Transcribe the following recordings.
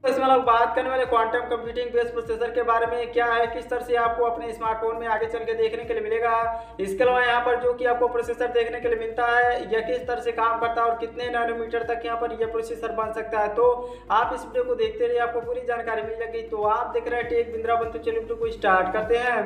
इसमें लोग बात करने वाले क्वांटम कंप्यूटिंग बेस्ड प्रोसेसर के बारे में क्या है, किस तरह से आपको अपने स्मार्टफोन में आगे चल के देखने के लिए मिलेगा। इसके अलावा यहाँ पर जो कि आपको प्रोसेसर देखने के लिए मिलता है यह किस तरह से काम करता है और कितने नैनोमीटर तक यहाँ पर यह प्रोसेसर बन सकता है। तो आप इस वीडियो को देखते रहिए, आपको पूरी जानकारी मिल जाएगी। तो आप देख रहे हैं टेक बिंद्रावन, तो चलिए वीडियो को स्टार्ट करते हैं।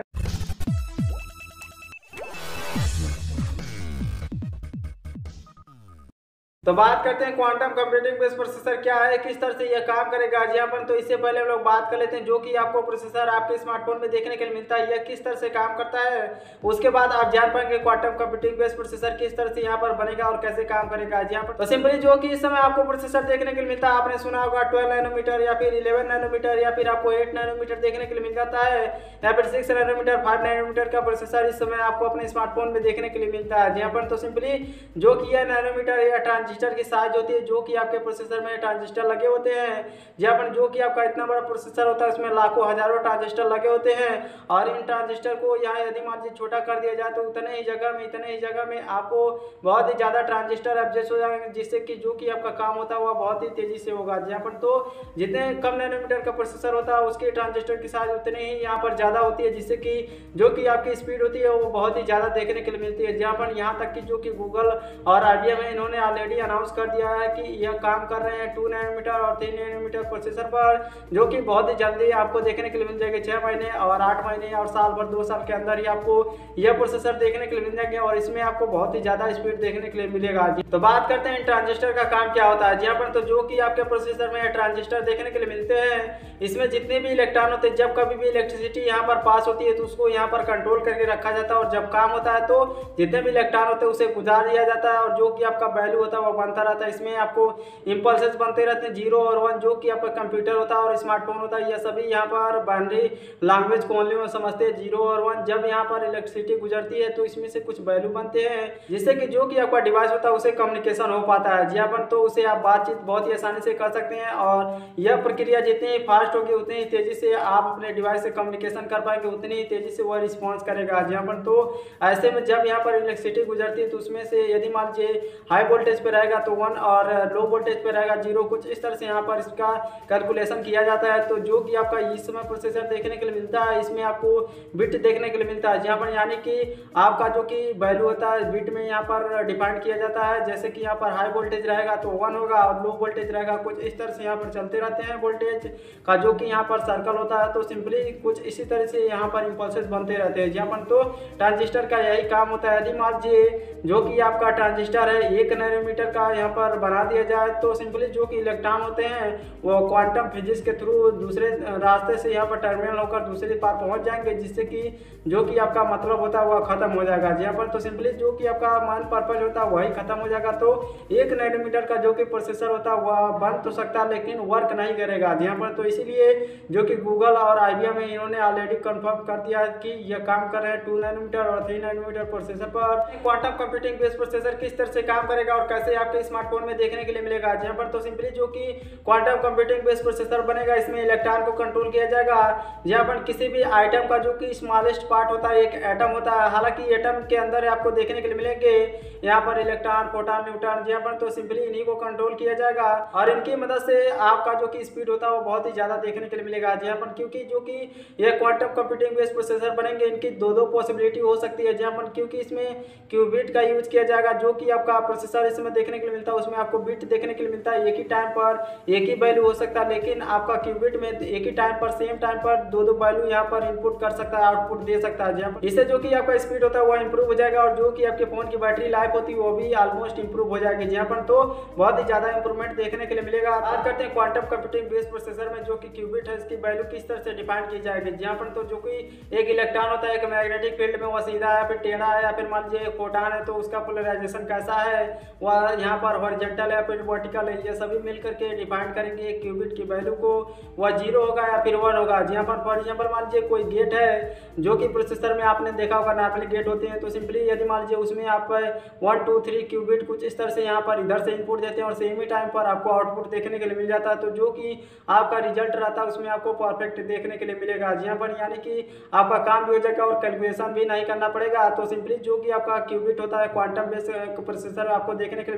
तो बात करते हैं क्वांटम कंप्यूटिंग बेस्ड प्रोसेसर क्या है, किस तरह से यह काम करेगा। जी हाँ, पर तो इससे पहले हम लोग बात कर लेते हैं जो कि आपको प्रोसेसर आपके स्मार्टफोन में देखने के लिए मिलता है यह किस तरह से काम करता है। उसके बाद आप जान पाएंगे क्वांटम कंप्यूटिंग बेस्ड प्रोसेसर किस तरह से यहाँ पर बनेगा और कैसे काम करेगा। जी हाँ, पर तो सिंपली जो कि इस समय आपको प्रोसेसर देखने के लिए मिलता है, आपने सुना होगा 12 नैनोमीटर या फिर 11 नैनोमीटर या फिर आपको 8 नैनोमीटर देखने के लिए मिल जाता है, या फिर 6 नैनोमीटर 5 नैनोमीटर का प्रोसेसर इस समय आपको अपने स्मार्टफोन में देखने के लिए मिलता है। जी हाँ, पर तो सिंपली जो कि यह नैनोमीटर या ट्रांजिस्टर की साइज होती है जो कि आपके प्रोसेसर में ट्रांजिस्टर लगे होते हैं। जहाँ पर जो कि आपका इतना बड़ा प्रोसेसर होता है उसमें लाखों हजारों ट्रांजिस्टर लगे होते हैं, और इन ट्रांजिस्टर को यहाँ यदि मान लीजिए छोटा कर दिया जाए तो इतने ही जगह में आपको बहुत ही ज़्यादा ट्रांजिस्टर एडजस्ट हो जाएंगे, जिससे कि जो कि आपका काम होता है वह बहुत ही तेज़ी से होगा। जहाँ पर तो जितने कम नैनोमीटर का प्रोसेसर होता है उसके ट्रांजिस्टर की साइज उतनी ही यहाँ पर ज़्यादा होती है, जिससे कि जो कि आपकी स्पीड होती है वो बहुत ही ज़्यादा देखने के लिए मिलती है। जहाँ पर यहाँ तक कि जो कि गूगल और IBM है, इन्होंने ऑलरेडी अनाउंस कर दिया है कि यह काम कर रहे हैं 2 नैनोमीटर और 3 नैनोमीटर प्रोसेसर पर, जो कि बहुत ही जल्दी आपको देखने के लिए मिल जाएगी। 6 महीने और 8 महीने और साल भर 2 साल के अंदर ही आपको यह प्रोसेसर देखने के लिए मिल जाएंगे, और इसमें आपको बहुत ही ज़्यादा स्पीड देखने के लिए मिलेगा। तो बात करते हैं ट्रांजिस्टर का काम क्या होता है। जी पर तो जो कि आपके प्रोसेसर में ट्रांजिस्टर देखने के लिए मिलते हैं, इसमें जितने भी इलेक्ट्रॉन होते हैं, जब कभी भी इलेक्ट्रिसिटी यहाँ पर पास होती है तो उसको यहाँ पर कंट्रोल करके रखा जाता है, और जब काम होता है तो जितने भी इलेक्ट्रॉन होते हैं उसे गुजार दिया जाता है, और जो कि आपका वैल्यू होता है वो बनता रहता है। इसमें आपको इंपल्सेस बनते रहते हैं 0 और 1, जो कि आपका कंप्यूटर होता है और स्मार्टफोन होता है, यह सभी यहाँ पर बाइनरी लैंग्वेज को ओनली में समझते हैं 0 और 1। जब यहाँ पर इलेक्ट्रिसिटी गुजरती है तो इसमें से कुछ वैल्यू बनते हैं, जिससे कि जो कि आपका डिवाइस होता है उसे कम्युनिकेशन हो पाता है। जी पर तो उसे आप बातचीत बहुत ही आसानी से कर सकते हैं, और यह प्रक्रिया जितनी फास्ट होगी उतनी ही तेजी से आप अपने डिवाइस से कम्युनिकेशन कर पाएंगे, उतनी ही तेजी से वह रिस्पॉन्स करेगा। जी पर तो ऐसे में जब यहाँ पर इलेक्ट्रिसिटी गुजरती है तो उसमें से यदि मान लीजिए हाई वोल्टेज पे रहेगा तो 1 और लो वोल्टेज पे रहेगा 0, कुछ इस तरह से यहाँ पर इसका कैलकुलेशन किया जाता है। तो जो कि आपका इस समय प्रोसेसर देखने के लिए मिलता है, इसमें आपको बिट देखने के लिए मिलता है, जहाँ पर यानी कि आपका जो कि वैल्यू होता है बिट में यहाँ पर डिफाइन किया जाता है। जैसे कि यहाँ पर हाई वोल्टेज रहेगा तो 1 होगा, और लो वोल्टेज रहेगा कुछ इस तरह से यहाँ पर चलते रहते हैं वोल्टेज का जो कि यहाँ पर सर्कल होता है। तो सिंपली कुछ इसी तरह से यहाँ पर इंपल्सेस बनते रहते हैं। जहाँ पर तो ट्रांजिस्टर का यही काम होता है। यदि मान लीजिए जो कि आपका ट्रांजिस्टर है 1 नैनोमीटर का यहाँ पर बना दिया जाए तो सिंपली जो कि इलेक्ट्रॉन होते हैं वो क्वांटम फिजिक्स के थ्रू दूसरे रास्ते से यहाँ पर टर्मिनल होकर दूसरी पार पहुँच जाएंगे, जिससे कि जो कि आपका मतलब होता है वह खत्म हो जाएगा। यहाँ पर तो सिंपली जो कि आपका मेन पर्पज होता है वही खत्म हो जाएगा। तो 1 नैनोमीटर का जो कि प्रोसेसर होता है वह बन तो सकता है लेकिन वर्क नहीं करेगा। यहाँ पर तो इसीलिए जो कि गूगल और IBM है, इन्होंने ऑलरेडी कंफर्म कर दिया है कि यह काम कर रहे हैं 2 नैनोमीटर और 3 नैनोमीटर प्रोसेसर पर। क्वांटम कंप्यूटिंग बेस्ड प्रोसेसर किस तरह से काम करेगा और कैसे आपके स्मार्टफोन में देखने के लिए मिलेगा। यहाँ पर तो सिंपली जो कि क्वांटम कंप्यूटिंग बेस्ड प्रोसेसर बनेगा, इसमें इलेक्ट्रॉन को कंट्रोल किया जाएगा। यहाँ पर किसी भी आइटम का जो कि स्मॉलेस्ट पार्ट होता है एक एटम होता है, हालांकि एटम के अंदर आपको देखने के लिए मिलेंगे यहाँ पर इलेक्ट्रॉन, प्रोटॉन, न्यूट्रॉन। यहाँ पर तो सिंपली इन्हीं को कंट्रोल किया जाएगा, और इनकी मदद से आपका जो कि स्पीड होता है वो बहुत ही ज्यादा देखने के लिए मिलेगा। यहाँ पर क्योंकि जो कि ये क्वांटम कंप्यूटिंग बेस्ड प्रोसेसर बनेंगे, इनकी दो पॉसिबिलिटी हो सकती है। जहाँ पर क्योंकि इसमें क्यूबिट का यूज किया जाएगा, जो कि आपका प्रोसेसर इसमें देखने के लिए मिलता है उसमें आपको बिट देखने के लिए मिलता है, एक ही टाइम पर एक ही वैल्यू हो सकता है, लेकिन आपका क्यूबिट में एक ही टाइम पर सेम टाइम पर दो वैल्यू यहाँ पर इनपुट कर सकता है, आउटपुट दे सकता है। जहाँ पर इससे जो कि आपका स्पीड होता है वो इंप्रूव हो जाएगा, और जो कि आपके फोन की बैटरी लाइफ होती है वो भी ऑलमोस्ट इंप्रूव हो जाएगी। जहाँ पर तो बहुत ही ज्यादा इंप्रूवमेंट देखने के लिए मिलेगा। बात करते हैं क्वांटम कंप्यूटिंग बेस्ड प्रोसेसर में जो कि क्यूबिट है, इसकी वैल्यू किस तरह से डिफाइन की जाएगी। जहाँ पर तो जो कि एक इलेक्ट्रॉन होता है, एक मैग्नेटिक फील्ड में वह सीधा है, फिर टेढ़ा है, या फिर मान लीजिए एक फोटॉन है तो उसका पोलराइजेशन कैसा है, वह यहाँ पर हॉरिजॉन्टल है फिर वर्टिकल है, ये सभी मिलकर के डिफाइन करेंगे एक क्यूबिट की वैल्यू को। वह 0 होगा या फिर 1 होगा। यहाँ पर फॉर एग्जाम्पल मान लीजिए कोई गेट है जो कि प्रोसेसर में आपने देखा होगा नॉर्मली गेट होते हैं, तो सिंपली यदि मान लीजिए उसमें आप 1 2 3 क्यूबिट कुछ इस तरह से यहाँ पर इधर से इनपुट देते हैं और सेम ही टाइम पर आपको आउटपुट देखने के लिए मिल जाता है, तो जो कि आपका रिजल्ट रहता है उसमें आपको परफेक्ट देखने के लिए मिलेगा। यहाँ पर यानी कि आपका काम भी हो जाएगा और कैलकुलेशन भी नहीं करना पड़ेगा। तो सिंपली जो कि आपका क्यूबिट होता है क्वांटम बेस्ड प्रोसेसर आपको देखने के लिए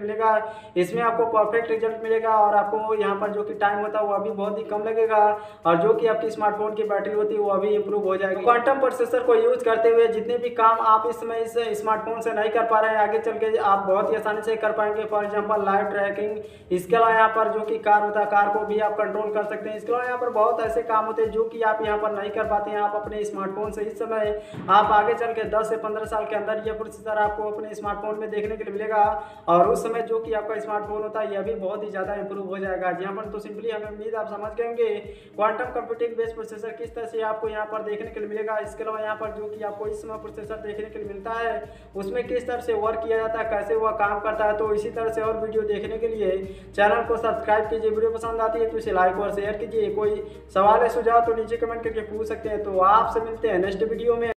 मिलेगा। इसमें आपको परफेक्ट रिजल्ट मिलेगा और आपको यहाँ पर जो कि टाइम होता है वो अभी बहुत ही कम लगेगा और जो कि आपकी स्मार्टफोन की बैटरी होती है वो अभी इंप्रूव हो जाएगी। क्वांटम प्रोसेसर को यूज करते हुए जितने भी काम आप इस समय इस स्मार्टफोन से नहीं कर पा रहे हैं, आगे चल के आप बहुत ही आसानी से कर पाएंगे। फॉर एग्जाम्पल लाइव ट्रैकिंग, इसके अलावा यहाँ पर जो कि कार होता है, कार को भी आप कंट्रोल कर सकते हैं। इसके अलावा यहाँ पर बहुत ऐसे काम होते हैं जो कि आप यहाँ पर नहीं कर पाते हैं आप अपने स्मार्टफोन से। इस समय आप आगे चल के 10 से 15 साल के अंदर यह प्रोसेसर आपको अपने स्मार्टफोन में देखने के लिए मिलेगा और उस समय जो कि आपका स्मार्टफोन होता है यह भी बहुत ही ज़्यादा इंप्रूव हो जाएगा। यहाँ पर तो सिंपली हमें उम्मीद आप समझ गए होंगे क्वांटम कंप्यूटिंग बेस्ड प्रोसेसर किस तरह से आपको यहाँ पर देखने के लिए मिलेगा। इसके अलावा यहाँ पर जो कि आपको इस समय प्रोसेसर देखने के लिए मिलता है उसमें किस तरह से वर्क किया जाता है, कैसे वह काम करता है। तो इसी तरह से और वीडियो देखने के लिए चैनल को सब्सक्राइब कीजिए। वीडियो पसंद आती है तो इसे लाइक और शेयर कीजिए। कोई सवाल है सुझाव तो नीचे कमेंट करके पूछ सकते हैं। तो आपसे मिलते हैं नेक्स्ट वीडियो में।